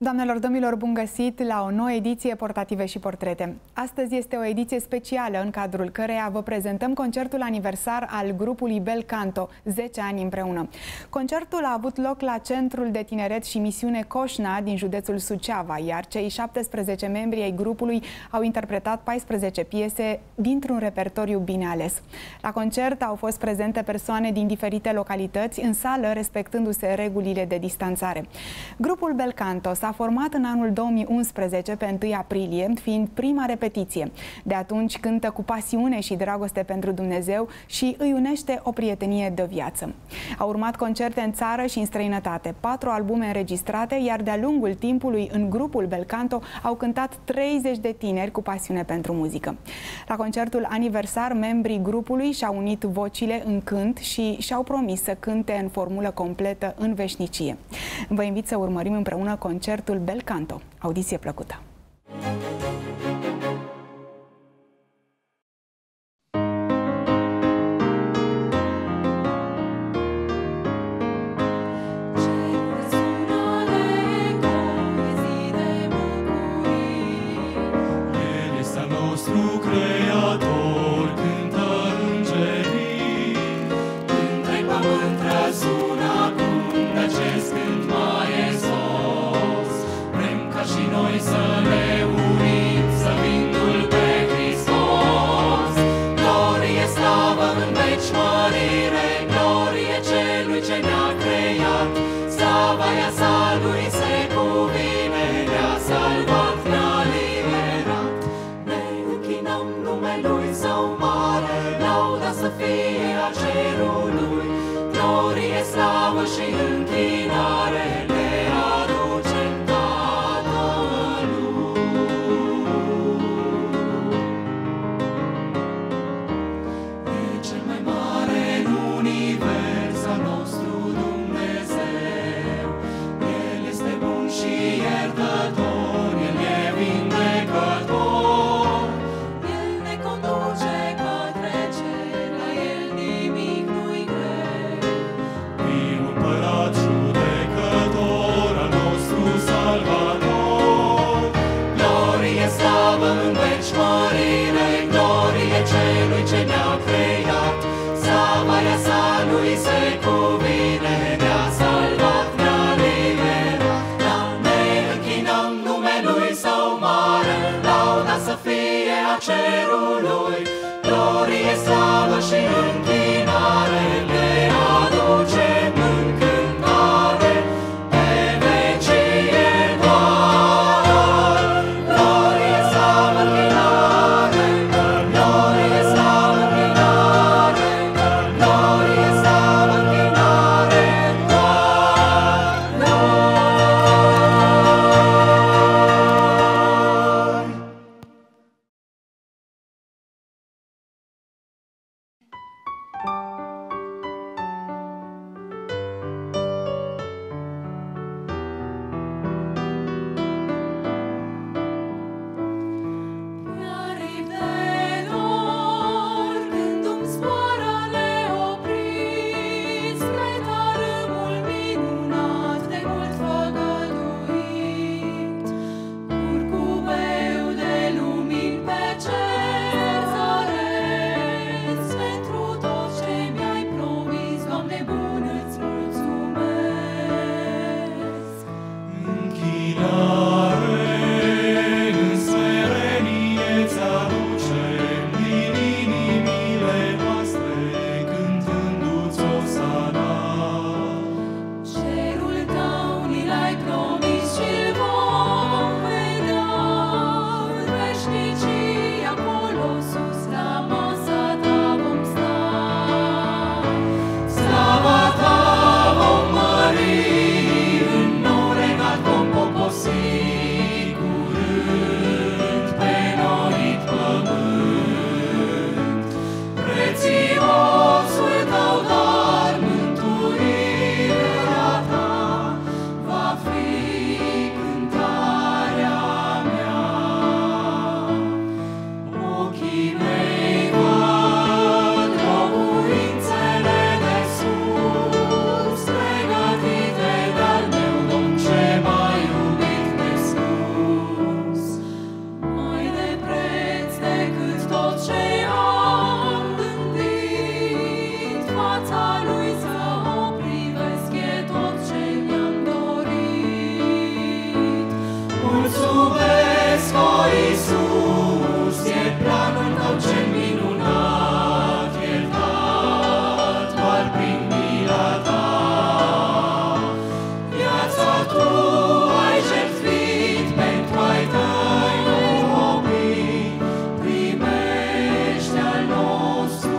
Doamnelor, domnilor, bun găsit la o nouă ediție Portative și Portrete. Astăzi este o ediție specială în cadrul căreia vă prezentăm concertul aniversar al grupului Bel Canto, 10 ani împreună. Concertul a avut loc la Centrul de Tineret și Misiune Coșna din județul Suceava, iar cei 17 membri ai grupului au interpretat 14 piese dintr-un repertoriu bine ales. La concert au fost prezente persoane din diferite localități, în sală respectându-se regulile de distanțare. Grupul Bel Canto s-a format în anul 2011 pe 1 aprilie, fiind prima repetiție. De atunci cântă cu pasiune și dragoste pentru Dumnezeu și îi unește o prietenie de viață. Au urmat concerte în țară și în străinătate, 4 albume înregistrate, iar de-a lungul timpului în grupul Bel Canto au cântat 30 de tineri cu pasiune pentru muzică. La concertul aniversar, membrii grupului și-au unit vocile în cânt și și-au promis să cânte în formulă completă în veșnicie. Vă invit să urmărim împreună concertul Bel Canto. Audiție plăcută! mulțumesc, o Iisus, e planul tău cel minunat, iertat doar prin mila ta. Viața tu ai jertfit pentru ai tăi copii, primește al nostru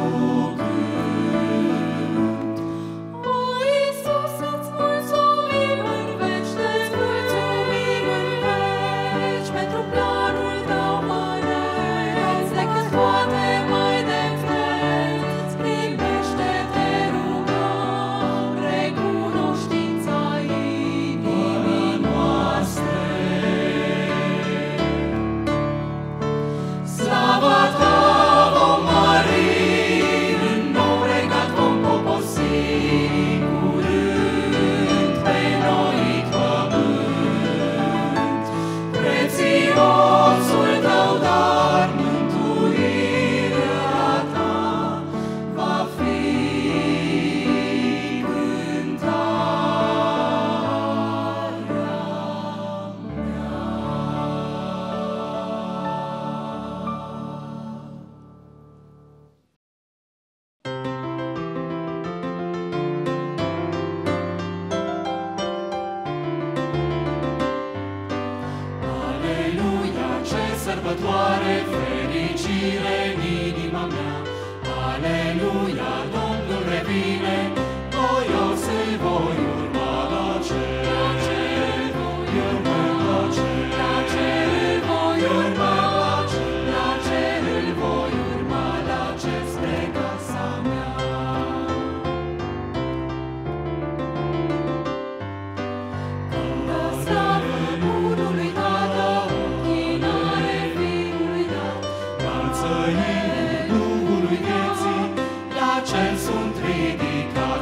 cânt. O Iisus, îți mulțumim în veci, îți mulțumim în veci, pentru planul tău măreț, decât poate mai de preț. Primește-te, rugăm, recunoștința inimii noastre. Slava ta vom mări, în nou regat vom poposi, curând pe noit pământ. Prețiosul tău dar, mântuirea ta, va fi Aleluia, ce sărbătoare, fericire în inima mea. Aleluia, Domnul revine, voios îl voi urma la cer. La cer îl voi urma, la cer îl voi urma, la cer spre casa mea. Slavă Bunului Tată, închinare Fiului Dat, Înălțării Duhului vieții, la cer sunt ridicat.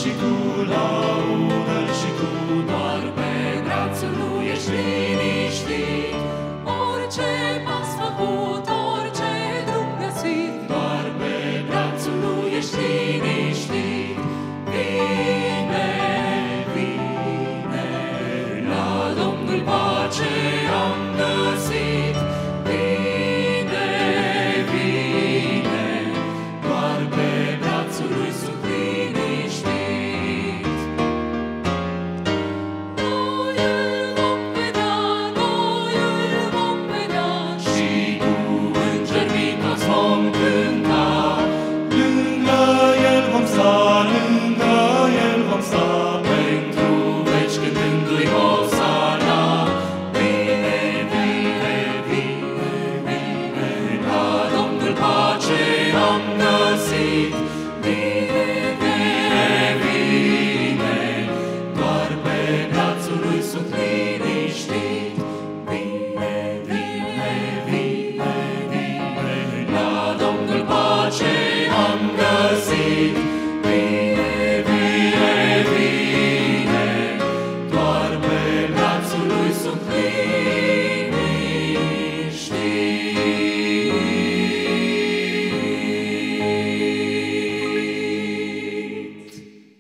și tu, laudă-l și tu, doar pe brațul lui ești liniștit. Orice pas făcut, orice drum găsit, Doar pe brațul lui ești liniștit. Vine, vine, la Domnul pace am găsit. Vine, vine, doar pe brațul lui sunt liniștit. noi îl vom vedea, noi îl vom vedea. Și cu îngerii toți vom cânta. Lângă el vom sta, lângă el vom sta, pentru veci cântându-i Hosana. Vine, vine, vine, vine, la Domnul pace am găsit. Vine, vine, vine, doar pe brațul lui sunt liniștit. Vine, vine, vine, vine, la Domnul pace am găsit. Vine, vine, vine, doar pe brațul lui sunt liniștit.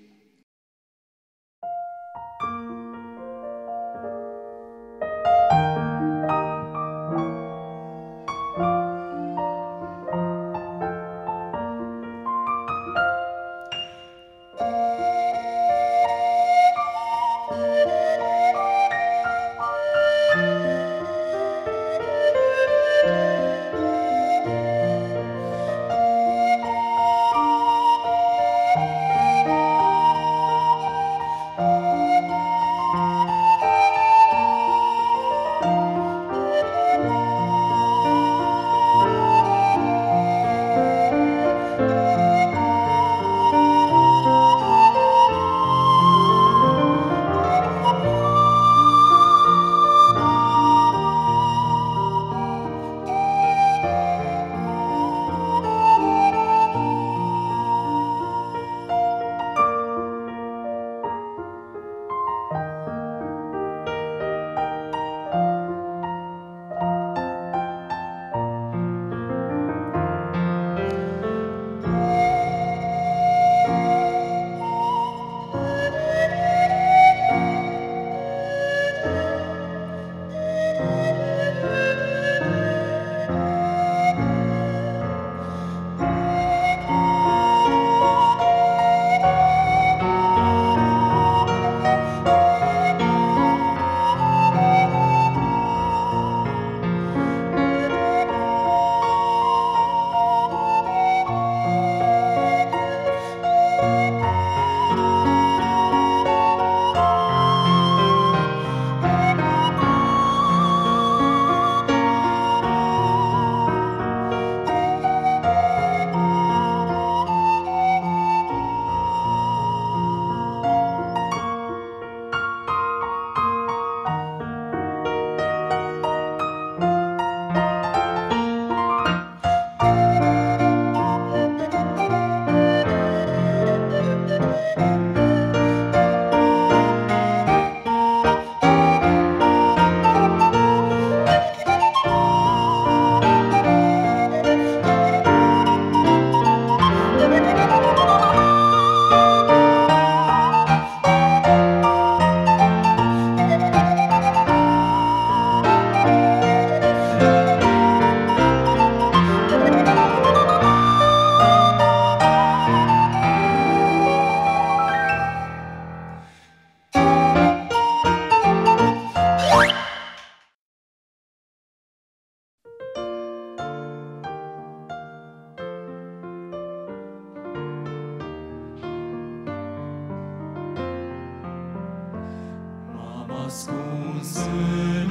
Ascuns în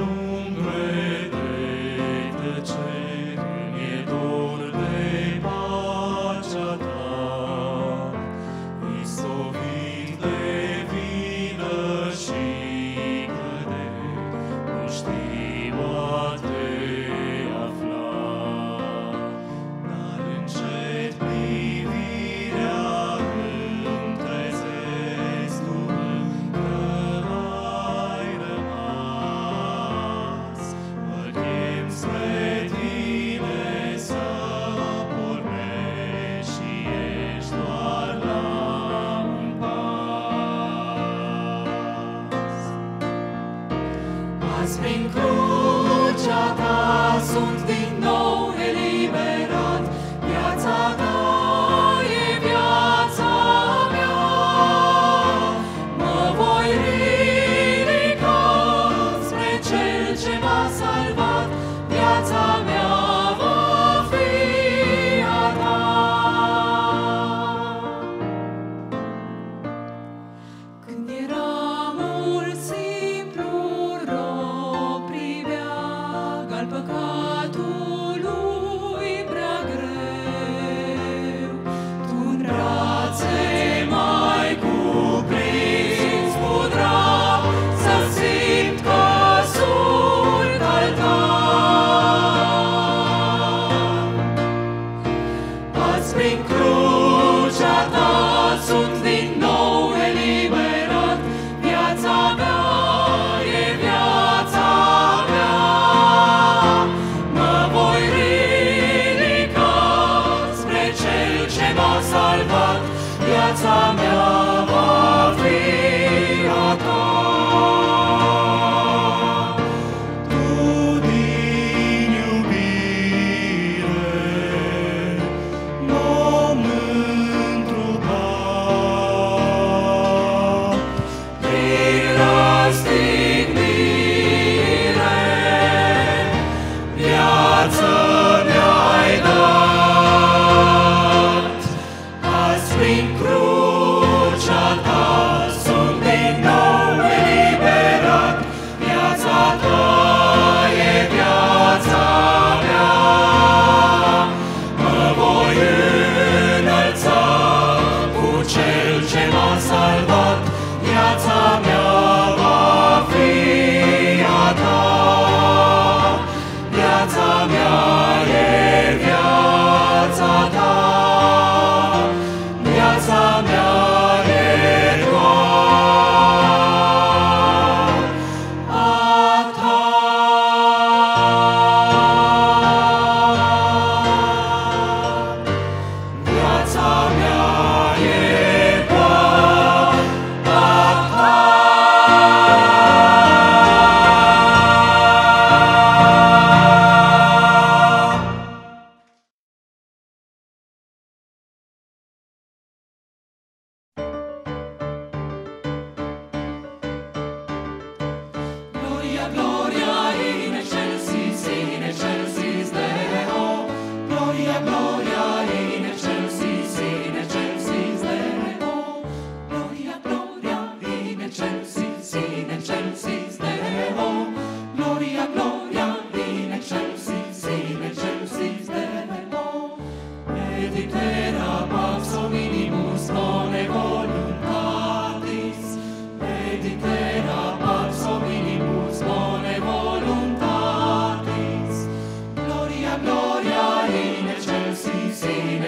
umbre de tăcere, mi-e dor de pacea ta, istovit de vină și cădere, nu știu a te afla, dar încet privirea îmi trezesc. Azi prin crucea ta sunt din nou eliberat, viața ta e viața mea. Mă voi ridica spre Cel ce m-a salvat, viața mea va fi a ta. Când eram mult simplu rob, priveag al păcatului prea greu. Tu în brațe m-ai cuprins cu drag, să simt că sunt al tău. Azi prin crucea ta sunt din nou eliberat, viața mea e viața mea. Mă voi ridica spre Cel ce m-a salvat, viața mea va fi a ta. Tu din iubire m-am întrupat, prin răstignire viață mi-ai dat. Azi prin crucea ta sunt din nou eliberat, viața ta e viața mea. Mă voi înălța cu Cel ce m-a salvat, viața mea va fi a ta. Viața mea e viața ta, viața mea e doar a ta. Viața mea e doar a ta. Gloria, gloria in excelsis Deo. Gloria, gloria in excelsis Deo. Gloria, gloria in excelsis Deo. Gloria, gloria in excelsis Deo. Et iptera pax hominimus bone voluntatis. Et iptera pax hominimus bone voluntatis. Gloria, gloria in excelsis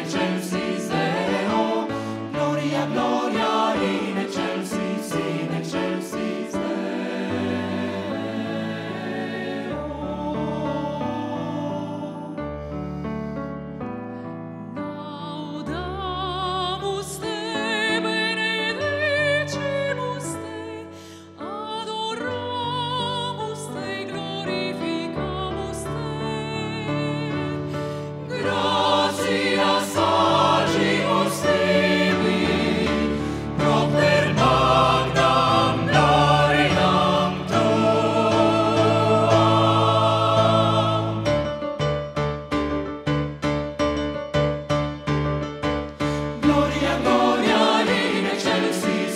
Deo. Gloria, gloria in excelsis Deo. Laudamus te, benedicimus te, adoramus te, glorificamus te. Gratias agimus tibi, propter magnam gloriam tuam. Gloria, gloria in excelsis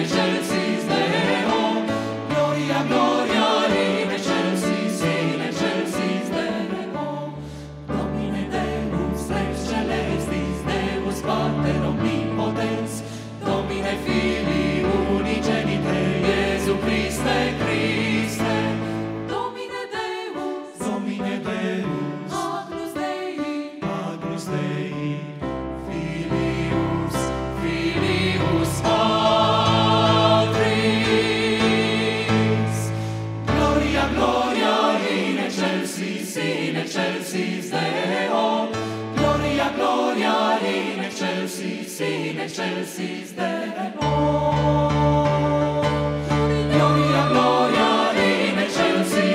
Deo. Gloria, gloria in excelsis Deo. Domine Deus Rex celestis, Deus Pater omnipotens, Domine Filii unigenite, Iesu Christe, Christe. Domine Deus, Agnus Dei, Filius Patris. Gloria, gloria in excelsis Deo. Gloria, gloria in excelsis Deo. Gloria, gloria in excelsis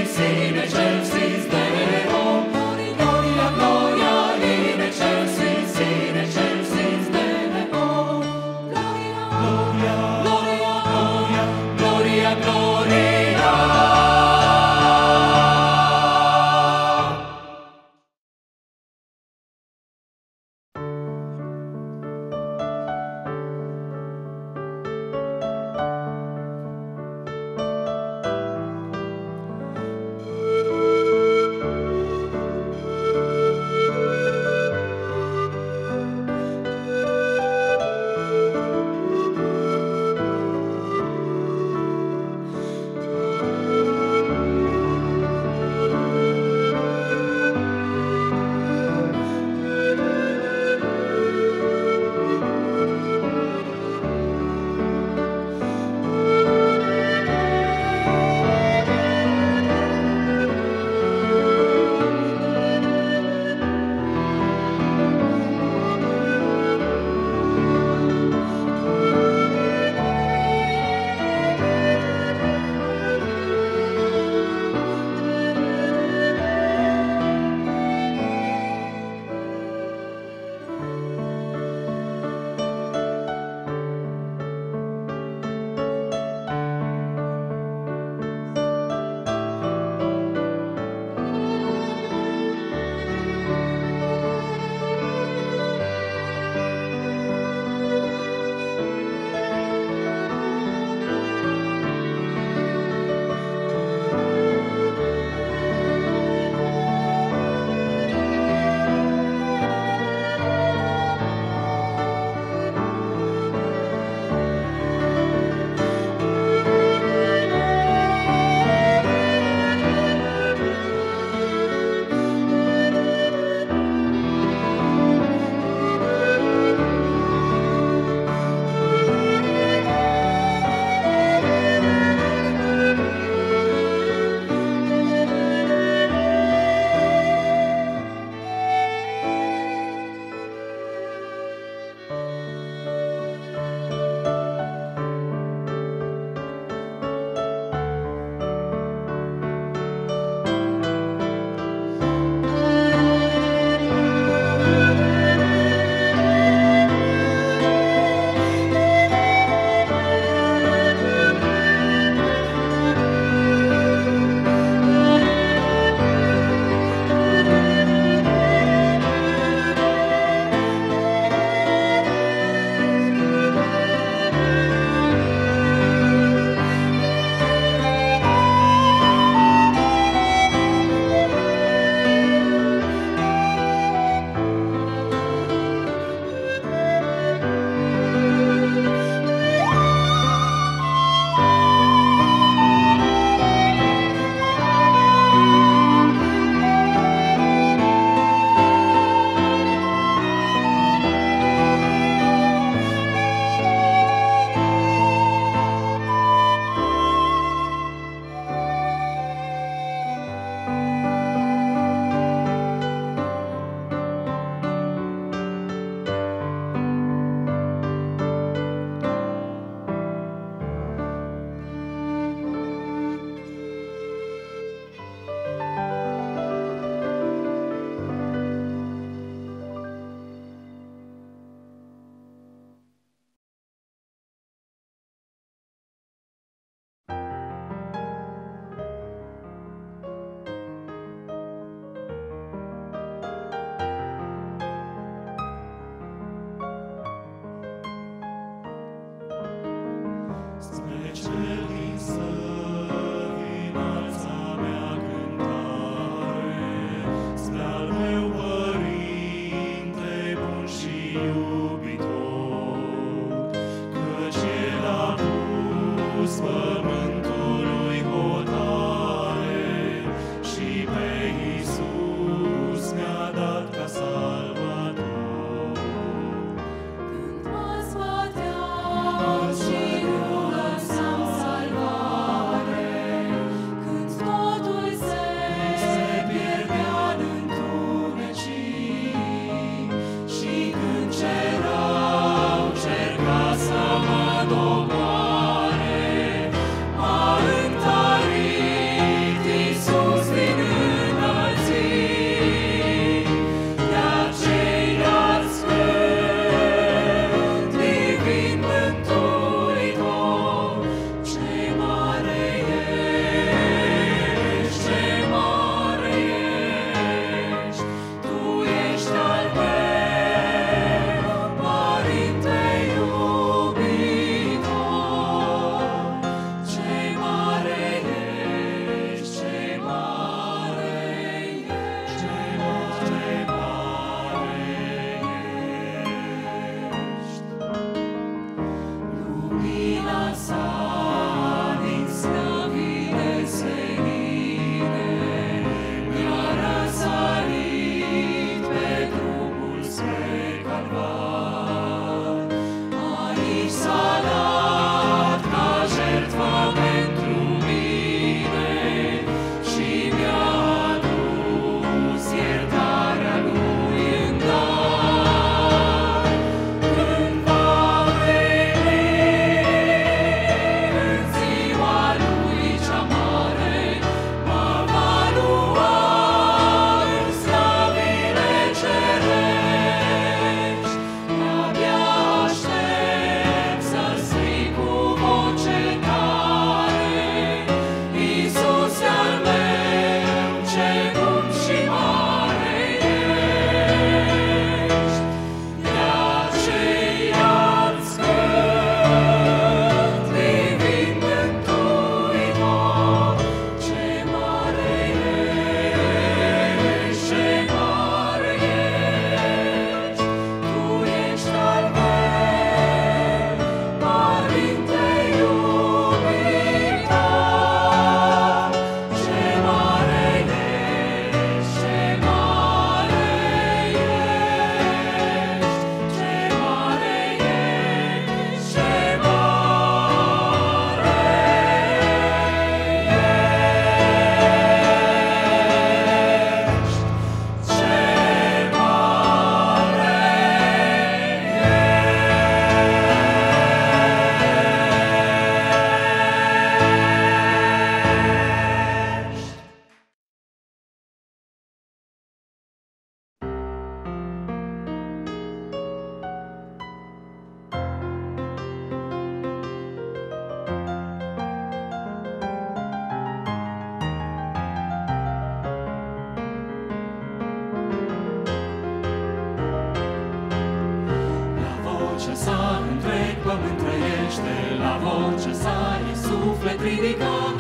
vocea sa e suflet ridicat,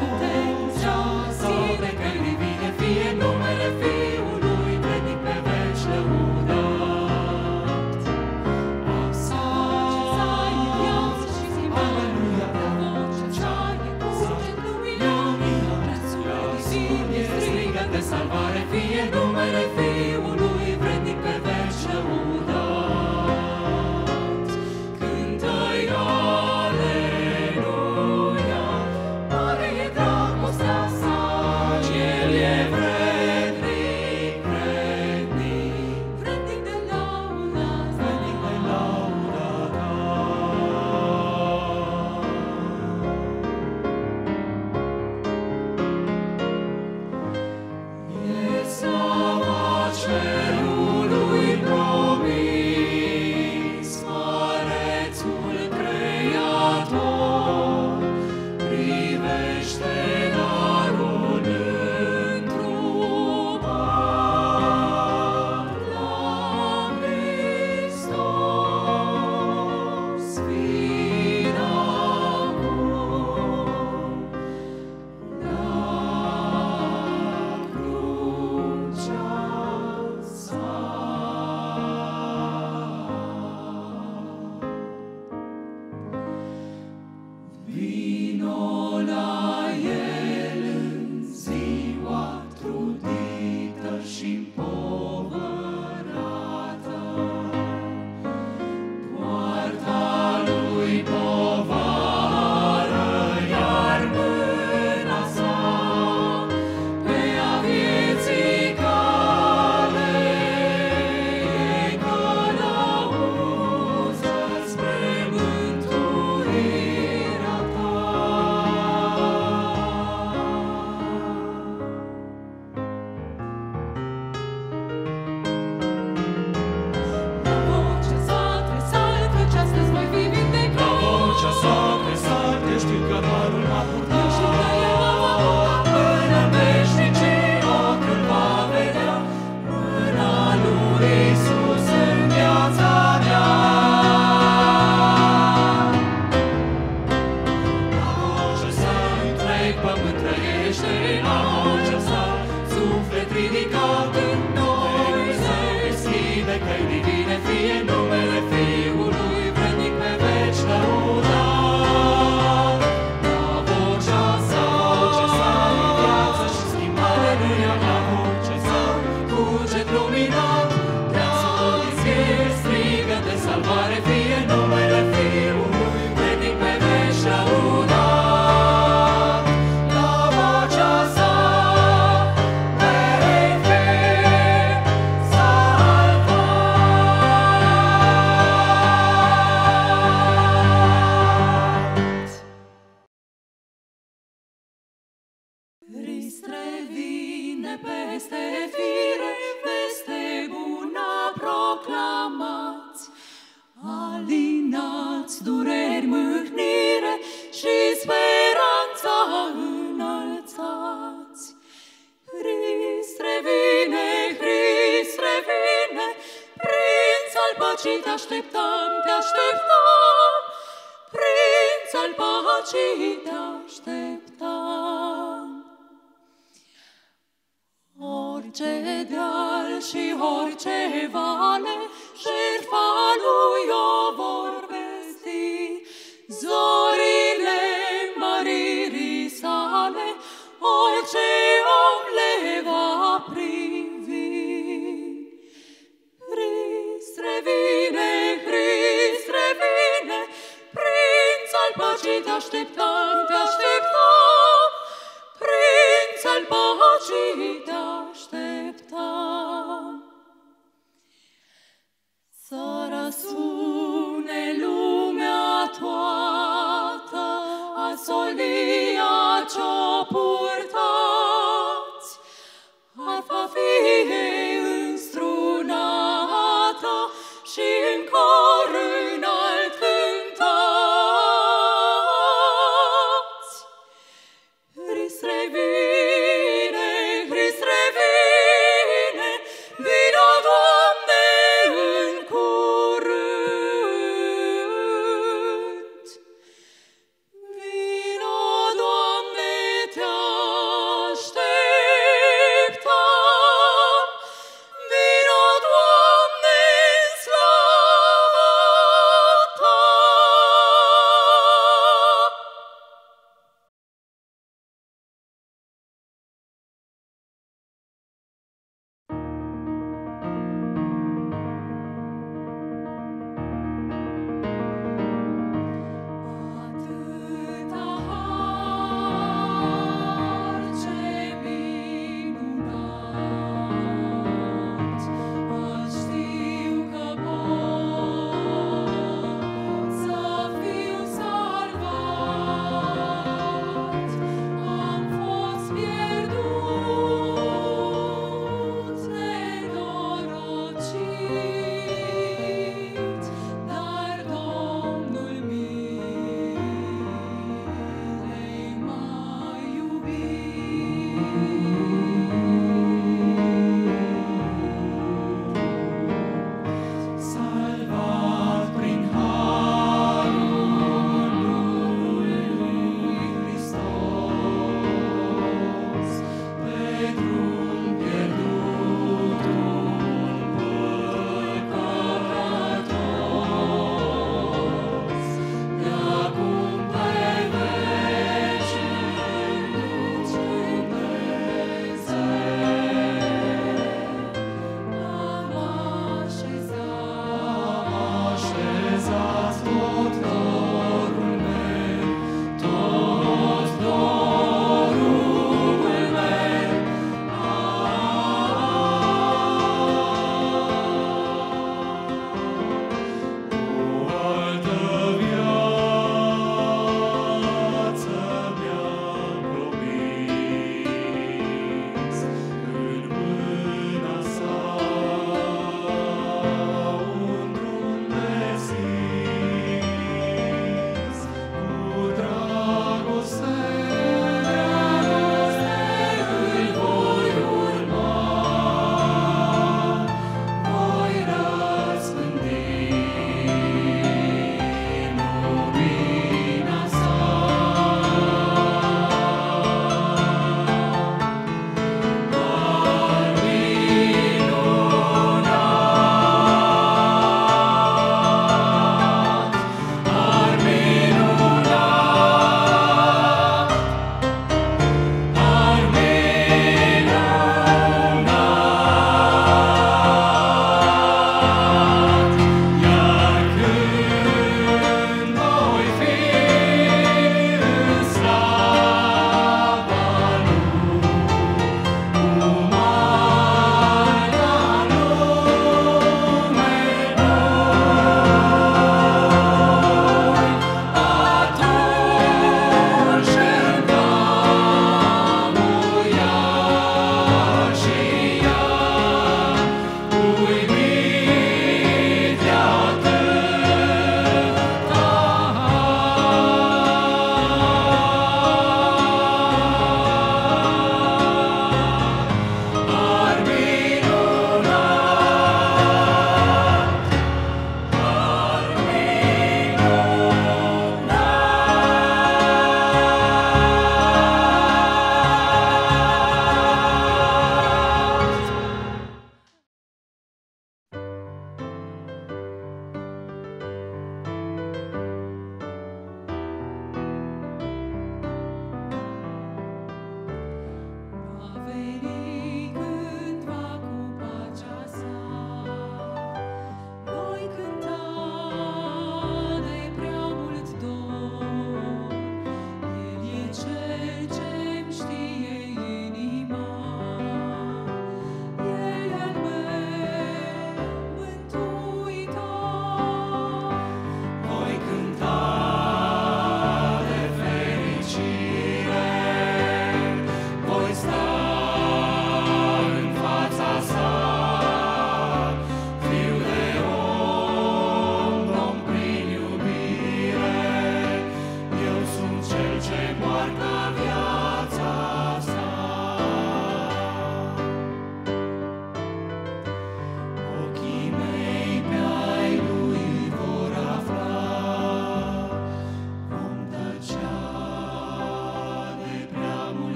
puterea sa de căi divine, fie numele Fiului, vrednic pe veci lăudat. Sa e viață și schimbarea, vocea sa e cuget lumina, prețul divin e strigăt de salvare, fie numele Fiului, vrednic pe veci lăudat. Mare peste fire, veste bună proclamați. Alinați dureri, mâhnire și speranța înălțați. Hrist revine, Prinț al păcii te așteptăm, Prinț al păcii te așteptăm. Orice deal și orice vale, jertfa lui o vor vesti, zorile măririi sale, orice om le va privi. Hrist revine, Prinț al păcii te așteptăm, Prinț al păcii te așteptăm. Să răsune lumea toată, a solia ce-o purtați, arfa fie înstrunată și în cor înalt cântați. Hrist revine, vino, Doamne, în curând.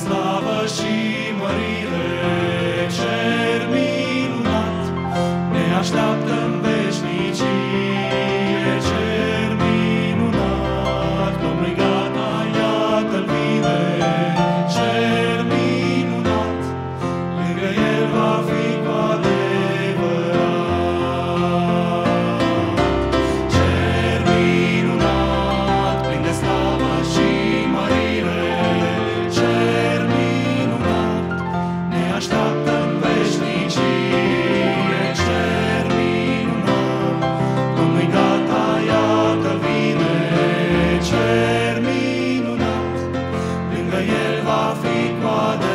slavă și mărire, cer minunat, ne așteaptă în veșnicie, cer minunat, Domnul gata, iată-l vine, cer minunat, lângă el va fi cu adevărat. Cer minunat, plin de slavă și mărire, cer minunat, ne așteaptă în veșnicie, cer minunat, Domnul gata, iată-l vine, cer minunat, lângă el va fi cu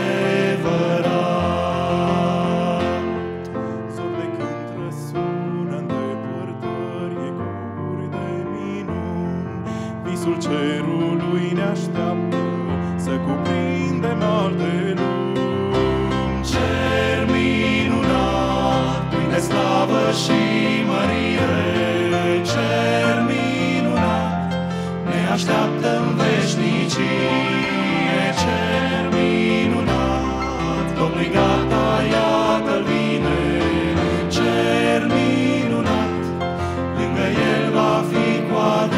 adevărat. Zor de cânt răsună în depărtări, ecouri de minuni, visul cerului ne așteaptă să cuprindem alte lumi. Cer minunat, plin de slavă și mărire, cer minunat, ne așteaptă în veșnicie, cer minunat, Domnul gata, iată-l vine, cer minunat, lângă el va fi cu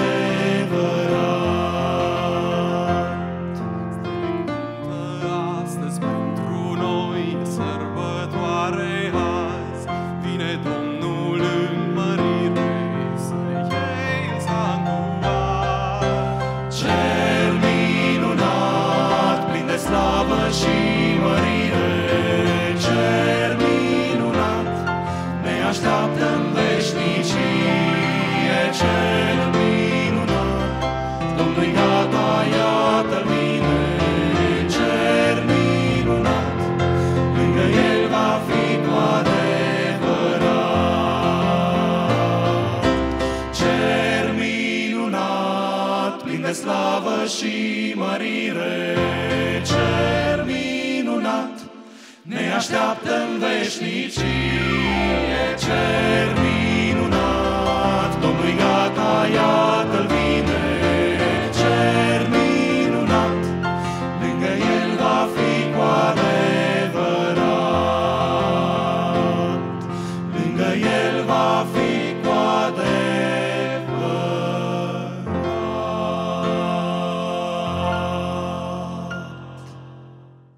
adevărat. Stele cântă astăzi pentru noi, sărbătoare azi, vine Domnul în mărire, să ne iei în sanctuar. Cer minunat, plin de slavă și mărire, cer minunat, ne așteaptă în veșnicie, cer minunat, Domnul gata, iată-l vine, cer minunat, lângă el va fi cu adevărat. Cer minunat, plin de slavă și mărire, cer minunat, ne așteaptă în veșnicie, cer minunat, Domnul gata, iată-l vine, cer minunat, lângă el va fi cu adevărat, lângă el va fi cu adevărat.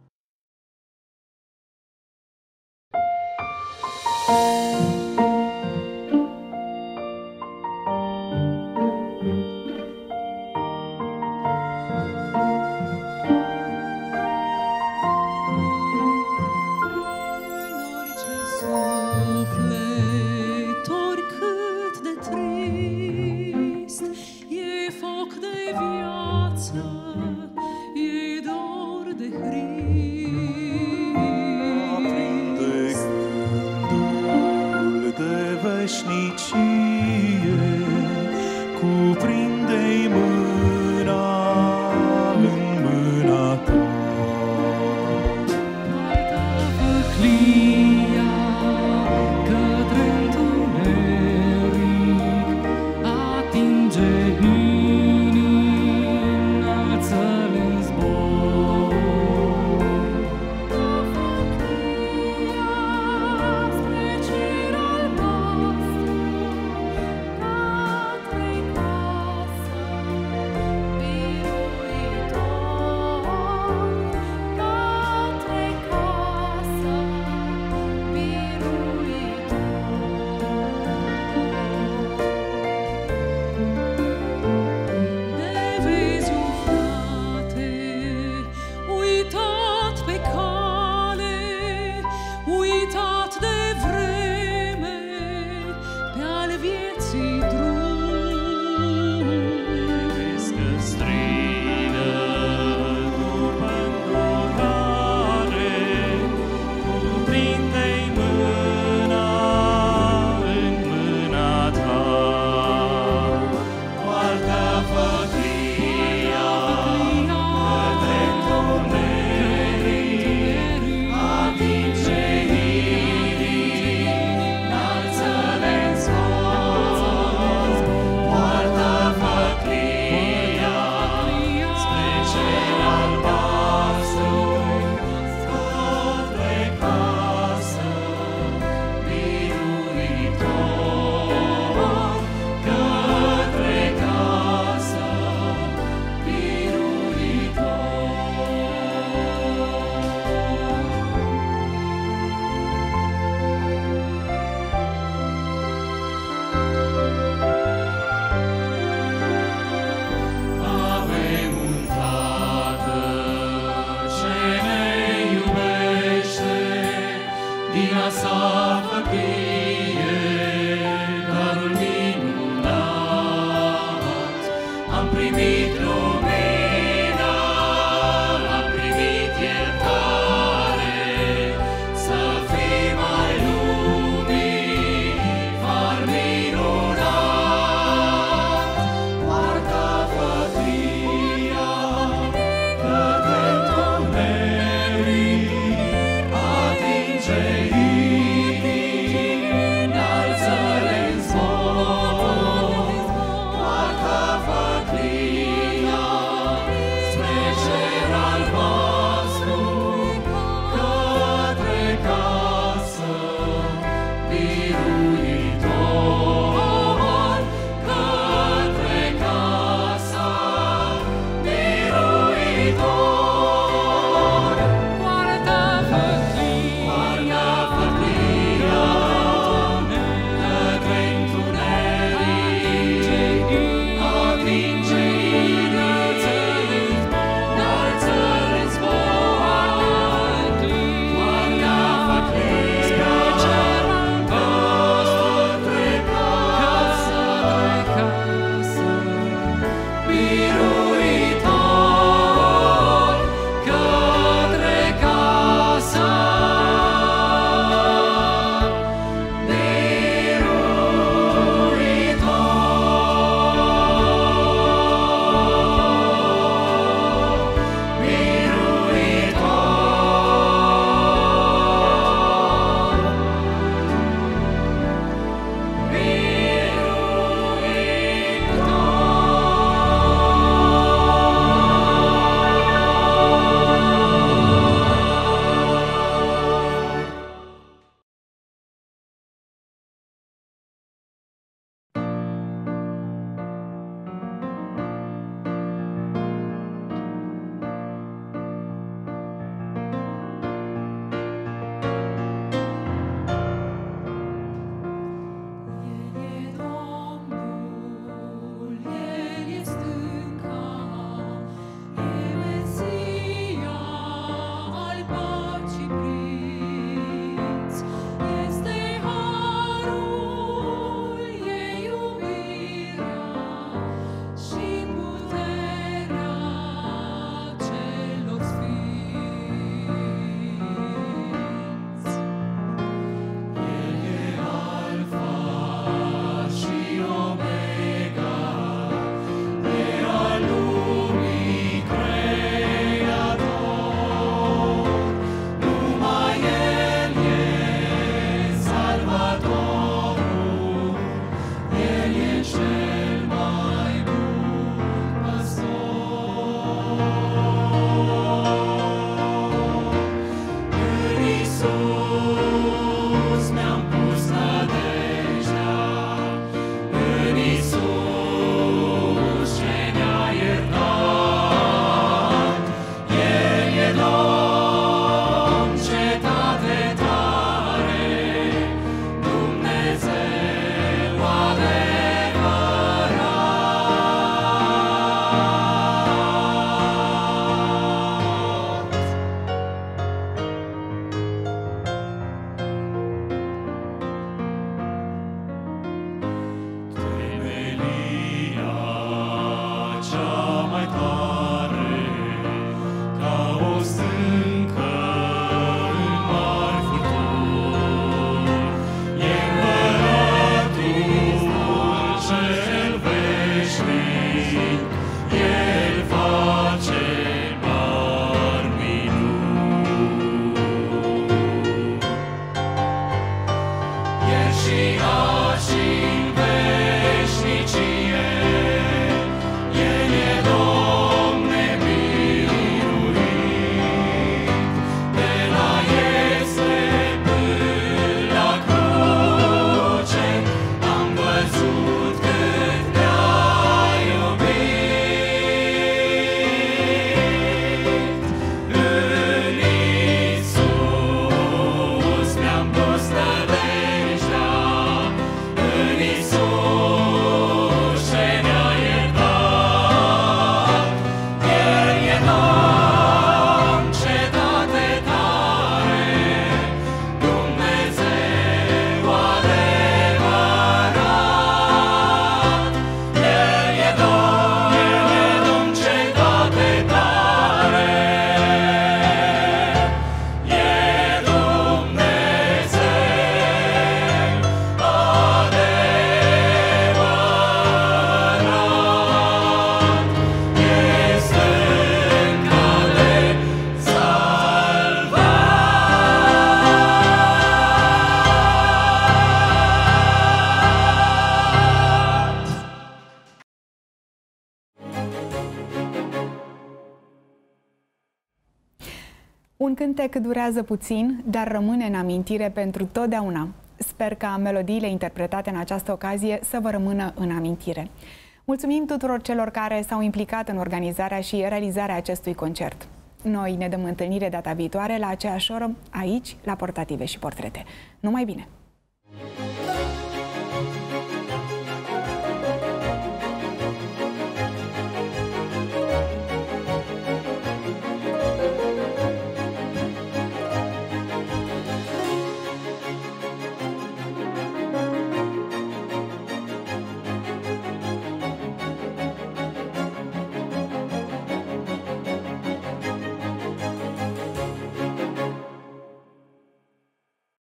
Un cântec durează puțin, dar rămâne în amintire pentru totdeauna. Sper ca melodiile interpretate în această ocazie să vă rămână în amintire. Mulțumim tuturor celor care s-au implicat în organizarea și realizarea acestui concert. Noi ne dăm întâlnire data viitoare la aceeași oră, aici, la Portative și Portrete. Numai bine!